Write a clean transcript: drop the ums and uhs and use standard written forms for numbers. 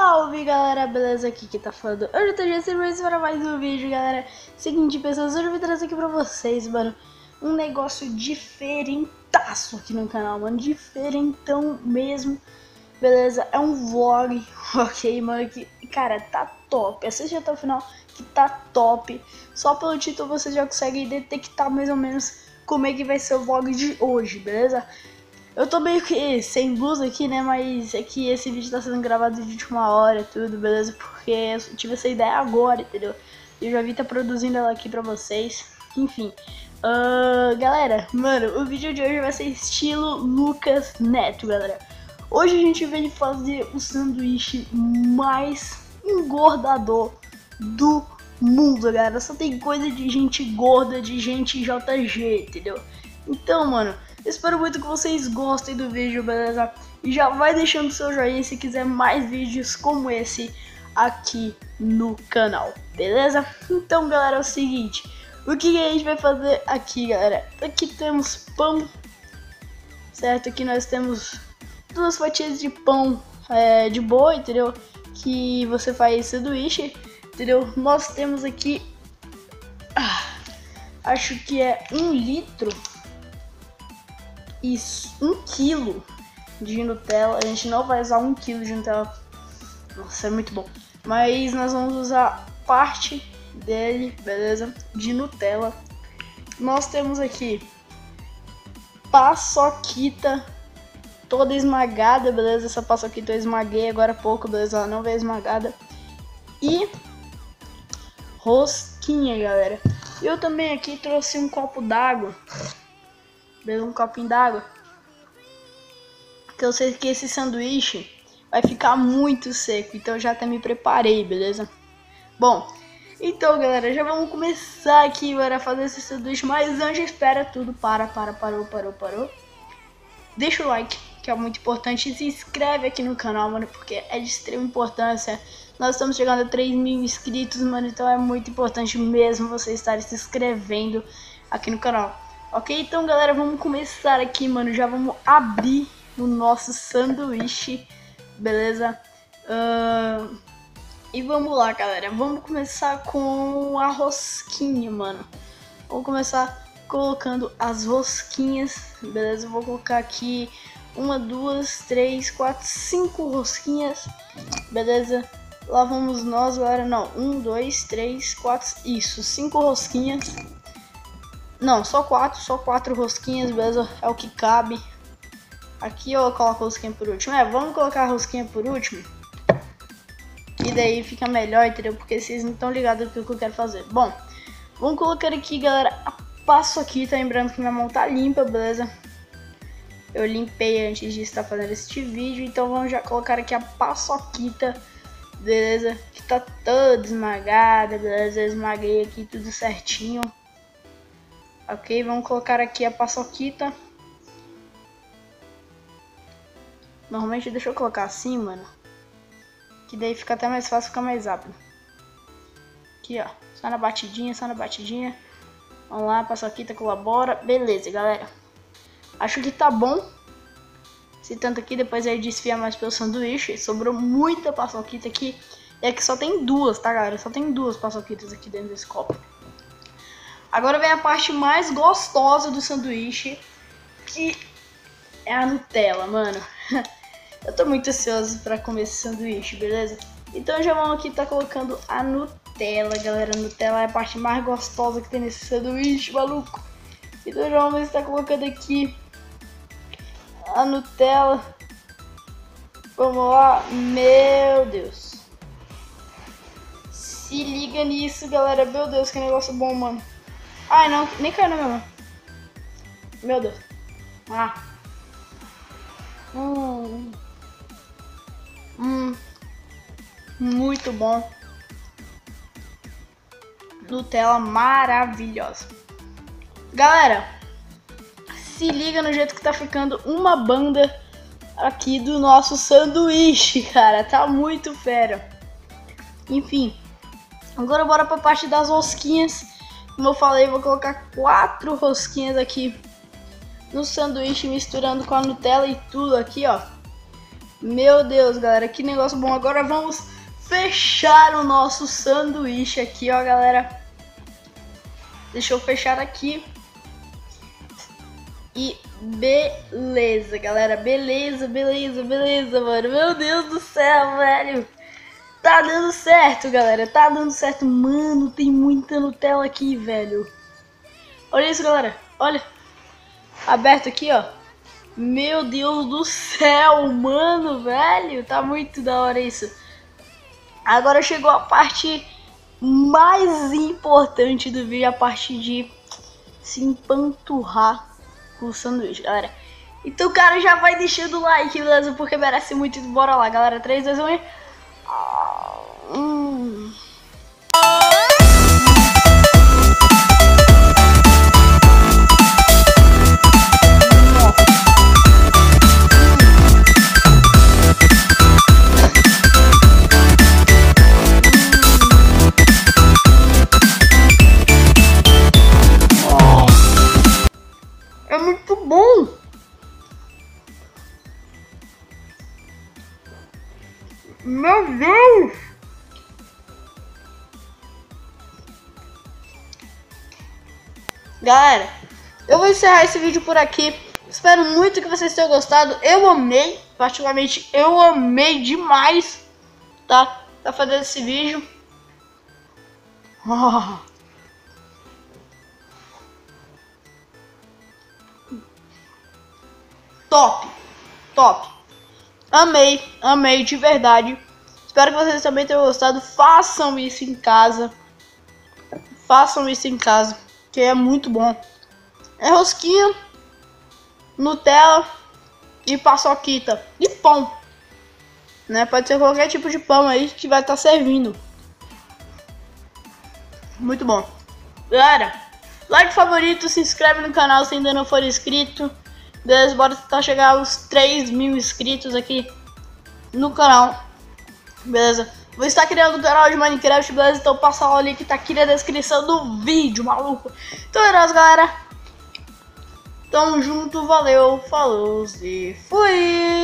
Salve galera, beleza? Aqui que tá falando eu tô GC para mais um vídeo, galera. Seguinte, pessoas, hoje eu vim trazer aqui pra vocês, mano, um negócio diferentaço aqui no canal, mano, diferentão mesmo, beleza? É um vlog, ok, mano, que, cara, tá top. Assiste até o final que tá top. Só pelo título você já consegue detectar mais ou menos como é que vai ser o vlog de hoje, beleza? Eu tô meio que sem blusa aqui, né, mas é que esse vídeo tá sendo gravado de última hora, tudo, beleza? Porque eu tive essa ideia agora, entendeu? E eu já vi tá produzindo ela aqui pra vocês, enfim. Galera, mano, o vídeo de hoje vai ser estilo Lucas Neto, galera. Hoje a gente veio fazer o sanduíche mais engordador do mundo, galera. Só tem coisa de gente gorda, de gente JG, entendeu? Então, mano, espero muito que vocês gostem do vídeo, beleza? E já vai deixando seu joinha se quiser mais vídeos como esse aqui no canal, beleza? Então, galera, é o seguinte, o que a gente vai fazer aqui, galera? Aqui temos pão, certo? Aqui nós temos duas fatias de pão de boi, entendeu? Que você faz sanduíche, entendeu? Nós temos aqui, acho que é 1 litro. Isso, 1 quilo de Nutella. A gente não vai usar 1 quilo de Nutella. Nossa, é muito bom. Mas nós vamos usar parte dele, beleza? De Nutella. Nós temos aqui paçoquita toda esmagada, beleza? Essa paçoquita eu esmaguei agora há pouco, beleza? Ela não veio esmagada. E rosquinha, galera. Eu também aqui trouxe um copo d'água. Beleza, um copinho d'água. Que eu sei que esse sanduíche vai ficar muito seco, então eu já até me preparei, beleza? Bom, então galera, já vamos começar aqui para fazer esse sanduíche, mas antes espera tudo, parou. Deixa o like, que é muito importante, e se inscreve aqui no canal, mano, porque é de extrema importância. Nós estamos chegando a 3.000 inscritos, mano, então é muito importante mesmo você estar se inscrevendo aqui no canal. Ok, então galera, vamos começar aqui, mano, já vamos abrir o nosso sanduíche, beleza? E vamos lá, galera, vamos começar com a rosquinha, mano. Vamos começar colocando as rosquinhas, beleza? Eu vou colocar aqui 1, 2, 3, 4, 5 rosquinhas, beleza? Lá vamos nós, galera, não, 1, 2, 3, 4, isso, 5 rosquinhas. Não, só 4 rosquinhas, beleza? É o que cabe. Aqui eu coloco a rosquinha por último. Vamos colocar a rosquinha por último. E daí fica melhor, entendeu? Porque vocês não estão ligados do que eu quero fazer. Bom, vamos colocar aqui, galera, a paçoquita. Lembrando que minha mão tá limpa, beleza? Eu limpei antes de estar fazendo este vídeo. Então vamos já colocar aqui a paçoquita, beleza? Que tá toda esmagada, beleza? Eu esmaguei aqui tudo certinho. Ok, vamos colocar aqui a paçoquita. Normalmente deixa eu colocar assim, mano, que daí fica até mais fácil, fica mais rápido. Aqui, ó, só na batidinha. Vamos lá, a paçoquita colabora. Beleza, galera. Acho que tá bom. Se tanto aqui, depois aí desfia mais pelo sanduíche. Sobrou muita paçoquita aqui. E aqui só tem 2, tá, galera? Só tem 2 paçoquitas aqui dentro desse copo. Agora vem a parte mais gostosa do sanduíche, que é a Nutella, mano. Eu tô muito ansioso pra comer esse sanduíche, beleza? Então já vamos aqui tá colocando a Nutella, galera. A Nutella é a parte mais gostosa que tem nesse sanduíche, maluco. Então já vamos estar colocando aqui a Nutella. Vamos lá, meu Deus. Se liga nisso, galera. Meu Deus, que negócio bom, mano. Ai, não, nem caiu na minha mão. Meu Deus. Muito bom. Nutella maravilhosa. Galera, se liga no jeito que tá ficando uma banda aqui do nosso sanduíche, cara. Tá muito fera. Enfim, agora bora pra parte das rosquinhas. Como eu falei, vou colocar 4 rosquinhas aqui no sanduíche, misturando com a Nutella e tudo aqui, ó. Meu Deus, galera, que negócio bom. Agora vamos fechar o nosso sanduíche aqui, ó, galera. Deixa eu fechar aqui. E beleza, galera. Beleza, mano. Meu Deus do céu, velho. Tá dando certo, galera. Tá dando certo. Mano, tem muita Nutella aqui, velho. Olha isso, galera. Olha. Aberto aqui, ó. Meu Deus do céu, mano, velho. Tá muito da hora isso. Agora chegou a parte mais importante do vídeo. A parte de se empanturrar com o sanduíche, galera. Então, cara, já vai deixando o like, beleza? Porque merece muito. Bora lá, galera. 3, 2, 1 e... É muito bom! Meu Deus! Galera, eu vou encerrar esse vídeo por aqui. Espero muito que vocês tenham gostado. Eu amei, particularmente eu amei demais, tá fazendo esse vídeo. Top. Amei de verdade. Espero que vocês também tenham gostado. Façam isso em casa, que é muito bom. É rosquinha, Nutella e paçoquita e pão, né? Pode ser qualquer tipo de pão aí que vai estar servindo. Muito bom. Galera, like favorito, se inscreve no canal se ainda não for inscrito. Beleza, bora tentar chegar aos 3.000 inscritos aqui no canal. Beleza? Vou estar criando um canal de Minecraft, beleza? Então passa lá o link que tá aqui na descrição do vídeo, maluco. Então é nóis, galera. Tamo junto, valeu, falou e fui!